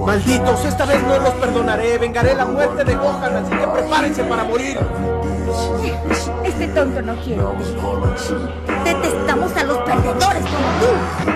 Malditos, esta vez no los perdonaré. Vengaré la muerte de Gohan, así que prepárense para morir. Este tonto no quiere. Detestamos a los perdedores como tú.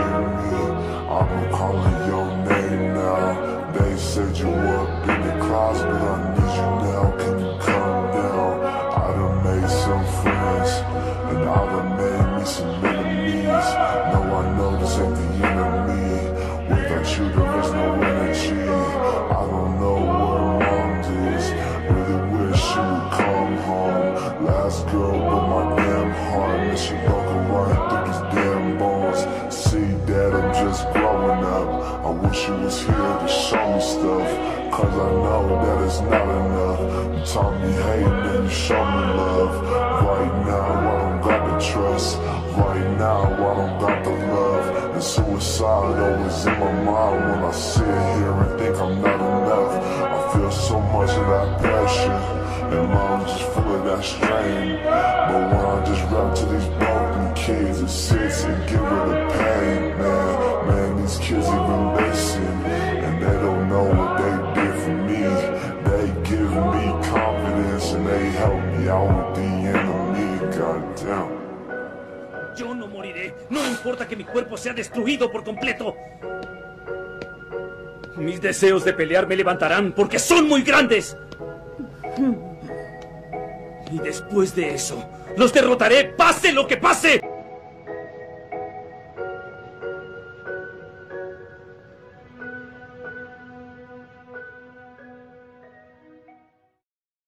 She was here to show me stuff, cause I know that it's not enough. You taught me hate, then you show me love. Right now I don't got the trust, right now I don't got the love. And suicide always in my mind when I sit here and think I'm not enough. I feel so much of that passion, and I'm just full of that strain. But when I just rap to these broken kids, it sits and get rid of pain, man, these kids even listen, and they don't know what they did for me. They give me confidence and they help me out with the enemy, goddamn. Yo no moriré, no importa que mi cuerpo sea destruido por completo. Mis deseos de pelear me levantarán porque son muy grandes. Y después de eso, los derrotaré, pase lo que pase.